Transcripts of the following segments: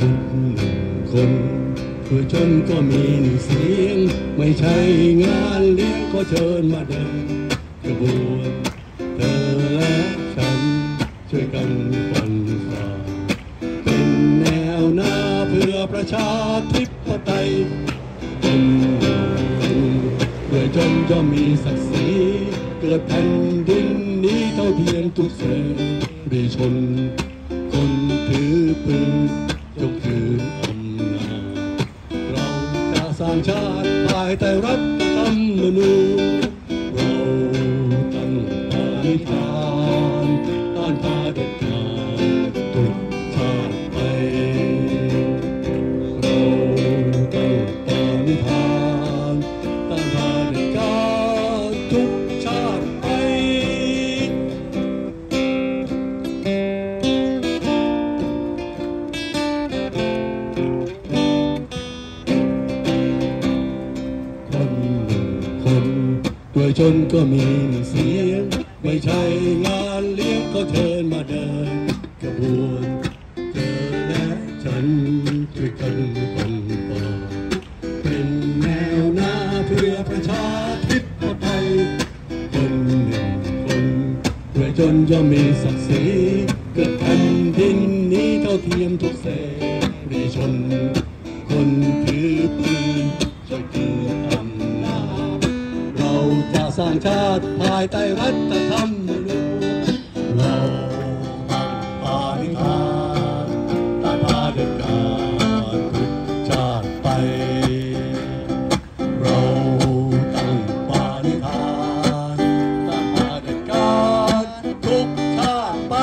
คนเพื่อจนก็มีหนึ่งเสียงไม่ใช่งานเลี้ยงก็เชิญมาเดินกระบวนเธอและฉันช่วยกันฟันฝ่าเป็นแนวหน้าเพื่อประชาธิปไตยคนเพื่อจนก็มีศักดิ์ศรีเกิดแผ่นดินนี้เท่าเทียมทุกเสรีชนคนถือปืนยกถืออำนาจเราจะสร้างชาติภายใต้รัฐธรรมนูญเราตั้งปณิธานต้านพาเด็ดขาดทุกชาติไปเราตั้งปณิธานต้านพาเด็ดขาดทุกชาติไปด้วยจนก็มีเสียงไม่ใช่งานเลี้ยงก็เชิญมาเดินกระบวนเธอและฉันช่วยกันฟันฝ่าเป็นแนวหน้าเพื่อประชาธิปไตยคนหนึ่งคนด้วยจนจะมีศักดิ์ศรีเกิดแผ่นดินนี้เท่าเทียมทุกเสรีชนคนถือปืนช่วยถืออำนาจเราจะสร้างชาติภายใต้รัฐธรรมนูญเราตั้งปณิธานต้านพาเด็ดขาดทุกชาติไปเราตั้งปณิธานต้านพาเด็ดขาดทุกชาติไป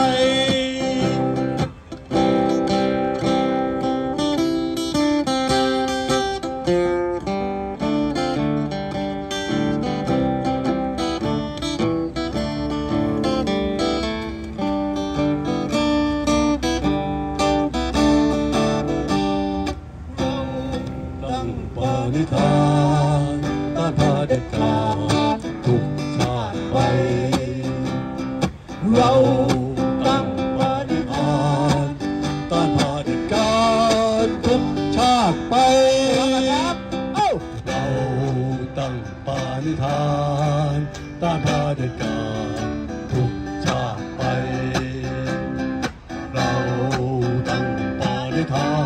ปณิธานต้านพาเด็ดขาดทุกชาติไปเราตั้งปณิธานต้านพาเด็ดขาดทุกชาติไปเราตั้งปณิธานต้านพาเด็ดขาดทุกชาติไปเราตั้งปณิธาน